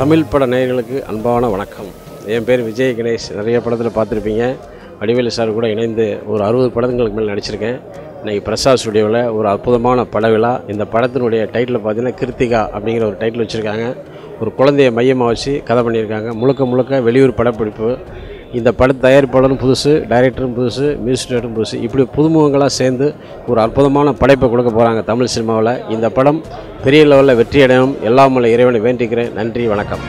தமிழ் பட நேயர்களுக்கு அன்பான வணக்கம். என் பேர் விஜய் கணேஷ். நிறைய படத்தில் பார்த்துருப்பீங்க. வடிவேலு சார் கூட இணைந்து ஒரு 60 படங்களுக்கு மேலே நடிச்சிருக்கேன். இன்றைக்கி பிரசாத் ஸ்டுடியோவில் ஒரு அற்புதமான படவிழா. இந்த படத்தினுடைய டைட்டில் பார்த்தீங்கன்னா கிருத்திகா அப்படிங்கிற ஒரு டைட்டில் வச்சுருக்காங்க. ஒரு குழந்தையை மையமாக வச்சு கதை பண்ணியிருக்காங்க. முழுக்க வெளியூர் படப்பிடிப்பு. இந்த படம் தயாரிப்பாளரும் புதுசு, டைரக்டரும் புதுசு, மியூசிக் டைரக்டரும் புதுசு. இப்படி புதுமுகங்களாக சேர்ந்து ஒரு அற்புதமான படைப்பை கொடுக்க போகிறாங்க தமிழ் சினிமாவில். இந்த படம் பெரிய லெவலில் வெற்றி அடையணும் எல்லாம் உள்ள இறைவனை வேண்டிக்கிறேன். நன்றி, வணக்கம்.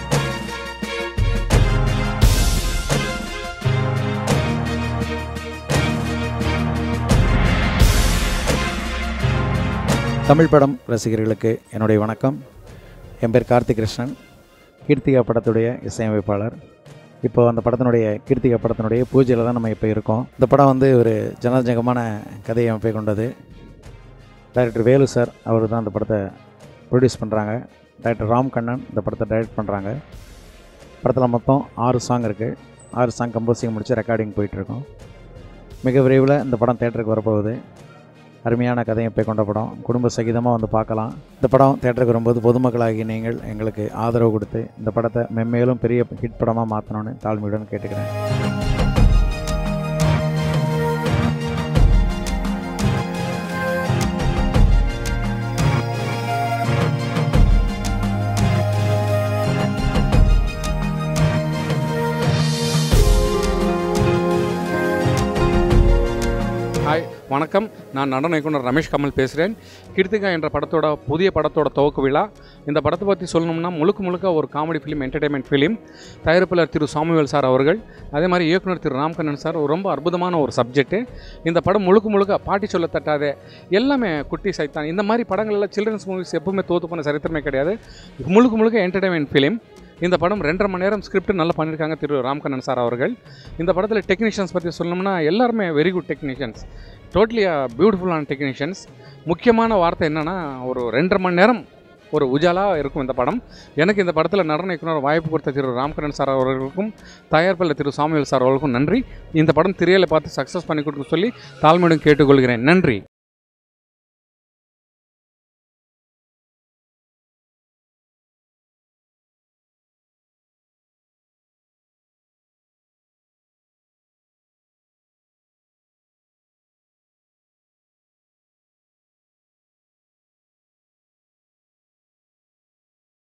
தமிழ் படம் ரசிகர்களுக்கு என்னுடைய வணக்கம். என் பேர் கார்த்திக் கிருஷ்ணன், கீர்த்திகா படத்துடைய இசையமைப்பாளர். இப்போ அந்த படத்தினுடைய கீர்த்திகா படத்தினுடைய பூஜையில் தான் நம்ம இப்போ இருக்கோம். இந்த படம் ஒரு ஜனரஞ்சகமான கதையமைப்பை கொண்டது. டைரக்டர் வேலு சார் அவர் தான் இந்த படத்தை ப்ரொடியூஸ் பண்ணுறாங்க. டைரக்டர் ராம் கண்ணன் இந்த படத்தை டைரக்ட் பண்ணுறாங்க. படத்தில் மொத்தம் 6 சாங் இருக்குது. 6 சாங் கம்போசிங் முடித்து ரெக்கார்டிங் போயிட்டுருக்கோம். மிக விரைவில் இந்த படம் தேட்டருக்கு வரப்போகுது. அருமையான கதையமைப்பை கொண்ட படம். குடும்ப சகிதமாக வந்து பார்க்கலாம். இந்த படம் தேட்டருக்கு வரும்போது பொதுமக்களாகி நீங்கள் எங்களுக்கு ஆதரவு கொடுத்து இந்த படத்தை மென்மேலும் பெரிய ஹிட் படமாக மாற்றணும்னு தாழ்மையுடன் கேட்டுக்கிறேன். ஹாய், வணக்கம். நான் நடன இயக்குனர் ரமேஷ் கமல் பேசுகிறேன். கிருத்திகா என்ற புதிய படத்தோட துவக்க விழா. இந்த படத்தை பற்றி சொல்லணும்னா முழுக்க ஒரு காமெடி ஃபிலிம், என்டர்டெயின்மெண்ட் ஃபிலிம். தயாரிப்பாளர் திரு சாமுவேல் சார் அவர்கள், அதே மாதிரி இயக்குனர் திரு ராம்கண்ணன் சார். ரொம்ப அற்புதமான ஒரு சப்ஜெக்ட்டு. இந்த படம் முழுக்க பாட்டி சொல்ல தட்டாதே, எல்லாமே குட்டி சைத்தான், இந்த மாதிரி படங்கள் எல்லாம் சில்ட்ரன்ஸ் மூவிஸ் எப்பவுமே தோற்று போன சரித்திரமே கிடையாது. முழுக்க என்டர்டெயின்மெண்ட் ஃபிலிம். இந்த படம் 2.5 மணி நேரம் ஸ்கிரிப்ட் நல்லா பண்ணியிருக்காங்க திரு ராம்கண்ணன் சார் அவர்கள். இந்த படத்தில் டெக்னீஷியன்ஸ் பற்றி சொல்லணும்னா எல்லாருமே வெரி குட் டெக்னீஷியன்ஸ், டோட்டலி பியூட்டிஃபுல்லான டெக்னீஷியன்ஸ். முக்கியமான வார்த்தை என்னென்னா, ஒரு 2.5 மணி நேரம் ஒரு உஜாலாக இருக்கும் இந்த படம். எனக்கு இந்த படத்தில் நடன இயக்குனர் வாய்ப்பு கொடுத்த திரு ராம்கண்ணன் சார் அவர்களுக்கும் தயாரிப்பாளர் திரு சாமுவேல் சார் அவர்களுக்கும் நன்றி. இந்த படம் திரையில் பார்த்து சக்ஸஸ் பண்ணி கொடுக்க சொல்லி தாழ்மையுடன் கேட்டுக்கொள்கிறேன். நன்றி.